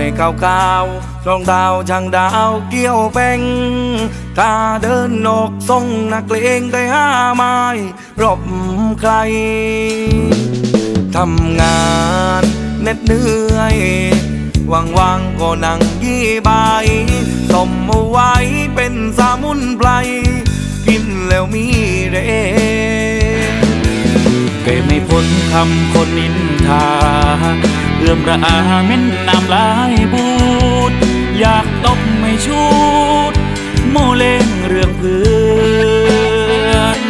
ก้าวรองดาวช่างดาวเกี่ยวแป้งตาเดินนกทรงนักเลงได้ห้าไม้รบใครทำงานเหน็ดเหนื่อยว่างๆก็นั่งยี่ใบต้มเอาไว้เป็นสมุนไพรกินแล้วมีแรงเก็บไม่พ้นคำคนนินทาเอื้อมระอาเม้นน้ำลายบูดอยากตบไม่ชุดโมเลงเรื่องเพื่อน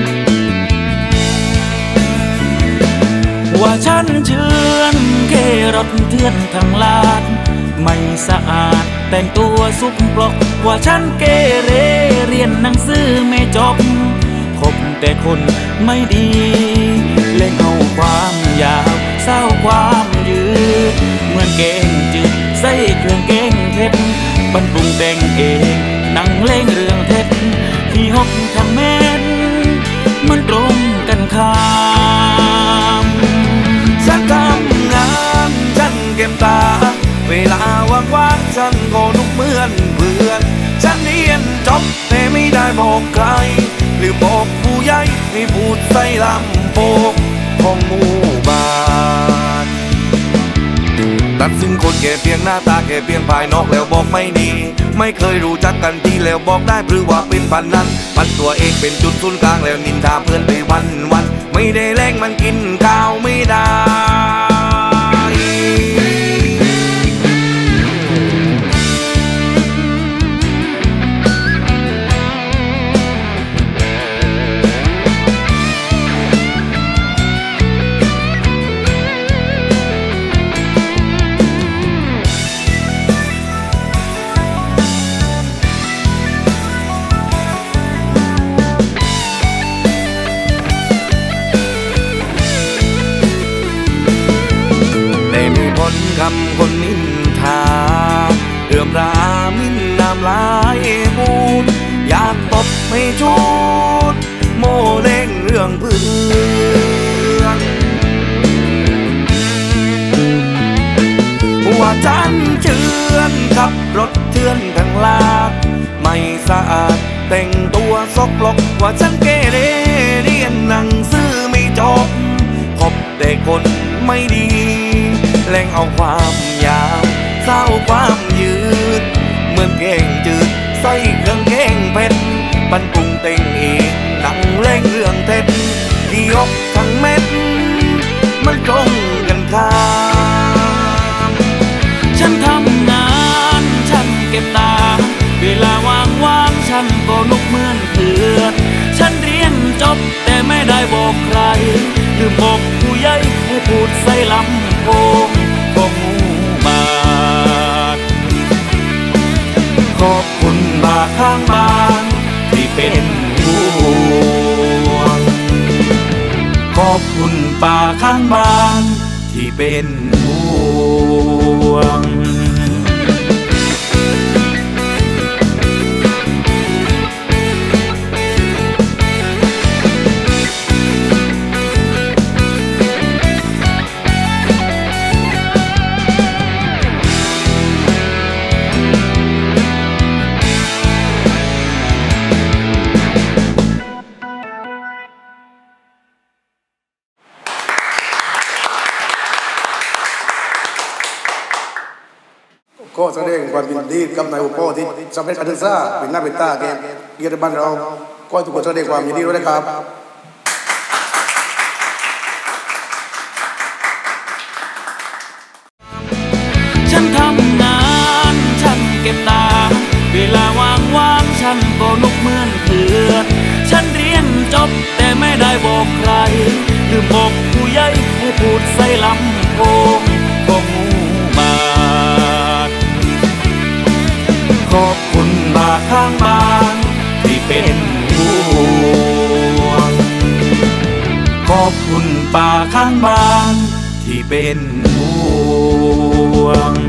ว่าฉันเชื่อนเกรถเถื่อนทั้งลาดไม่สะอาดแต่งตัวสุกปลอกว่าฉันเกเรเรียนหนังสือไม่จบคบแต่คนไม่ดีเล่นเอาความยาวเศร้าความยืดเหมือนเก่งจืดใส่เครื่องเก่งเพชรบรรปรุงแต่งเองนั่งเล่งเรื่องเท็จที่หกทางแม่นมันตรงกันข้ามฉันทำงานฉันเก็บตาเวลาว่างๆฉันก็ลุกเหมือนเพื่อนฉันเรียนจบแต่ไม่ได้บอกใครหรือบอกผู้ใหญ่ให้พูดใส่ลำโพงของหมู่บ้านตัดสินคนแก่เพียงหน้าตาแก่เพียงภายนอกแล้วบอกไม่ดีไม่เคยรู้จักกันทีแล้วบอกได้หรือว่าเป็นพันนั้นพันตัวเองเป็นจุดศูนย์กลางแล้วนินทาเพื่อนไปวันไม่ได้แรงมันกินข้าวไม่ได้คำคนนินทาเรื่อมรามินน้ำลายบูดอยากตบไม่ชุดโมเล่งเรื่องเพื่อนว่าฉันเชื่อนขับรถเถื่อนทั้งลาดไม่สะอาดแต่งตัวซกปรกว่าฉันเกเรเรียนหนังสือไม่จบคบแต่คนไม่ดีแรงเอาความยาวเศร้าความยืดเหมือนเก่งจืดใส่เครื่องเก่งเพชรบรรปรุงเต็งอีกนั่งเล่งเรื่องเท็จที่ยกทั้งเม็ดมันตรงกันข้ามฉันทำงานฉันเก็บตาเวลาว่างๆฉันก็ลุกเหมือนเพื่อนฉันเรียนจบแต่ไม่ได้บอกใครลืมบอกผู้ใหญ่ให้พูดใส่ลำโพงของหมู่บ้านขอบคุณบ้านข้างบ้านที่เป็นห่วงขอบคุณป้าข้างบ้านที่เป็นห่วงก็แสดงความยินดีกับนายอุปที่สำเร็จการศึกษาเป็นหน้าเป็นตาแก่เกียรติบัตรเราก็ทุกคนแสดงความยินดีด้วยนะครับฉันทำงานฉันเก็บตาเวลาว่างๆฉันก็ลุกเหมือนเพื่อนฉันเรียนจบแต่ไม่ได้บอกใครลืมบอกผู้ใหญ่ให้พูดใส่ลำโพงของหมู่บ้านขอบคุณบ้านข้างบ้านที่เป็นห่วงขอบคุณป้าข้างบ้านที่เป็นห่วง